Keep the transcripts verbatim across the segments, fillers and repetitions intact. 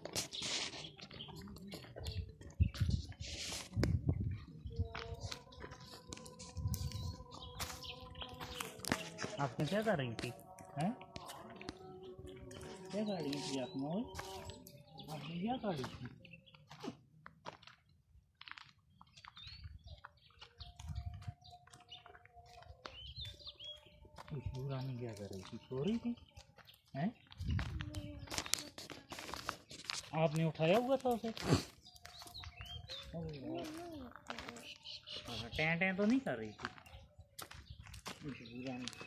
आपने क्या कर रही थी? हैं? क्या कर रही थी आप मोल? आपने क्या कर रही थी? खुशबू रानी क्या कर रही थी? सो रही थी? हैं? आपने उठाया हुआ था उसे? टें टें तो नहीं कर रही थी खुशबू रानी?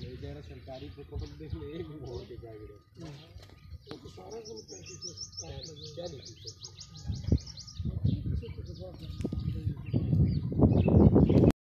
सरकारी फोटो देख ले एक भी बहुत दिखाई दे रहा है। वो तो सारा कुछ